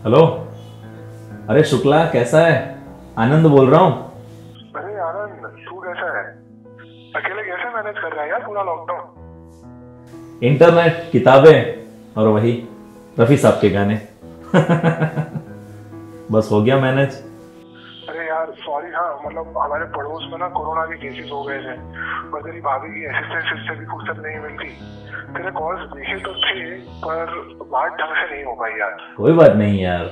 Hello. अरे शुक्ला, कैसा है? आनंद बोल रहा हूँ। अरे आनंद, तू कैसा है? अकेले कैसे मैनेज कर रहा है यार पूरा लॉकडाउन? इंटरनेट, किताबें और वही रफी साहब के गाने। बस हो गया मैनेज। अरे यार सॉरी, हाँ मतलब हमारे पड़ोस में ना कोरोना के केसेस हो गए थे और तेरी भाभी की असिस्टेंट से भी फुर्सत नहीं मिलती। तेरे कॉल्स देखे तो थे पर बात ढंग से नहीं हो पाई यार। कोई बात नहीं यार।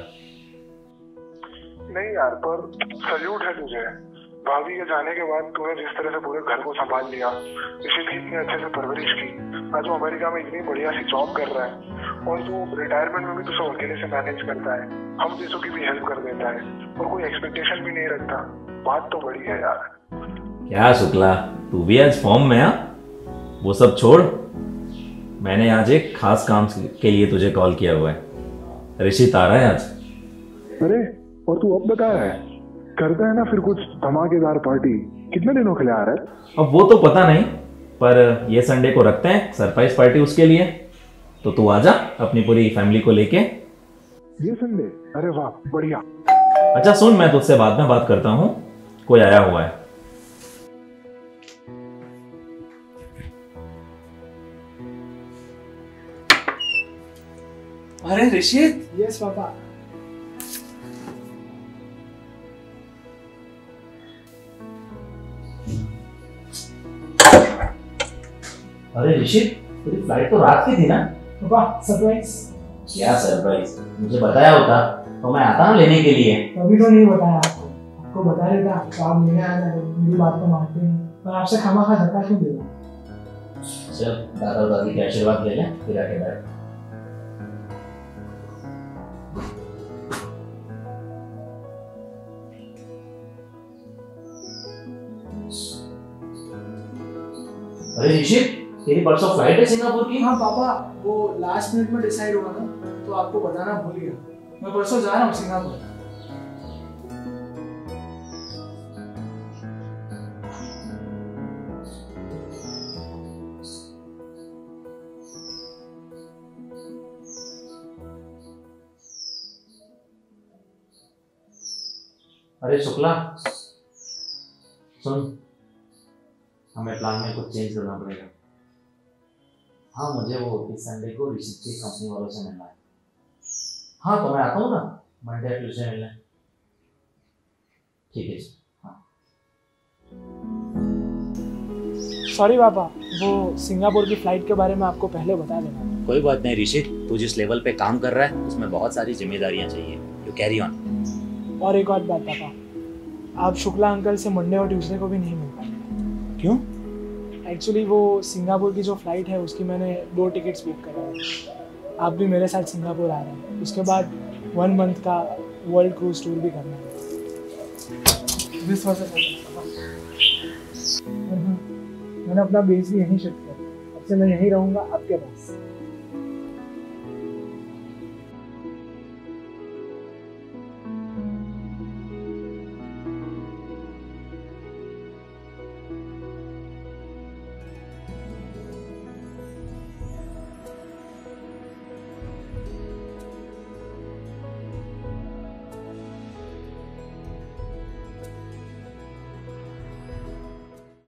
नहीं यार, पर सल्यूट है तुझे। भाभी के जाने के बाद तूने जिस तरह से पूरे घर को संभाल लिया, ऋषि की इतने अच्छे से परवरिश की, आज वो अमेरिका में इतनी बढ़िया सी जॉब कर रहा है और तू रिटायरमेंट में भी तो सब अकेले से मैनेज करता है, हम जैसों की भी हेल्प कर देता है और कोई एक्सपेक्टेशन भी नहीं रखता। बात तो बड़ी है यार। क्या शुक्ला, तू भी आज फॉर्म में? वो सब छोड़, मैंने आज एक खास काम के लिए तुझे कॉल किया हुआ है। ऋषि तारा है आज। अरे और तू अब बता रहा है, करता है ना फिर कुछ धमाकेदार पार्टी? कितने दिनों के लिए आ रहा है? अब वो तो पता नहीं, पर ये संडे को रखते हैं सरप्राइज पार्टी उसके लिए। तो तू आजा अपनी पूरी फैमिली को लेके। ये संडे? अरे वाह, बढ़िया। अच्छा सुन, मैं तुझसे बाद में बात करता हूँ, कोई आया हुआ है। अरे ऋषित। Yes papa. अरे ऋषित, तेरी फ्लाइट तो रात की थी ना? पापा सरप्राइज। क्या सरप्राइज? मुझे बताया होता तो मैं आता ना लेने के लिए। कभी तो नहीं बताया आपको, आपको बता देता तो आप लेने आ जाते, मेरी बात तो मानते नहीं, पर आपसे खामा धक्का क्यों दे रहा? चल दादा दादी के आशीर्वाद ले ले, फिर आके बैठ। अरे ऋषित, तेरी परसों फ्लाइट है सिंगापुर की? हाँ पापा, वो लास्ट मिनट में डिसाइड हुआ ना, तो आपको बताना भूल गया। मैं परसों जा रहा हूँ सिंगापुर। अरे शुक्ला सुन, हमें प्लान में कुछ चेंज करना पड़ेगा। हाँ, मुझे वो इस संडे को ऋषि की कंपनी वालों से मिलना है। हाँ तो मैं आता हूँ ना मंडे या ट्यूसडे मिलने। ठीक है जी। हाँ सॉरी पापा, वो सिंगापुर की फ्लाइट के बारे में आपको पहले बता देना। कोई बात नहीं ऋषित, तू जिस लेवल पे काम कर रहा है उसमें बहुत सारी जिम्मेदारियां चाहिए। You carry on. और एक और बात पापा, आप शुक्ला अंकल से मंडे और ट्यूसडे को भी नहीं मिल पाएंगे। क्यों? एक्चुअली वो सिंगापुर की जो फ्लाइट है उसकी मैंने 2 टिकट्स बुक करा है। आप भी मेरे साथ सिंगापुर आ रहे हैं, उसके बाद 1 मंथ का वर्ल्ड क्रूज टूर भी करना है। मैंने अपना बेस भी यहीं शिफ्ट किया, अब से मैं यहीं रहूँगा आपके पास।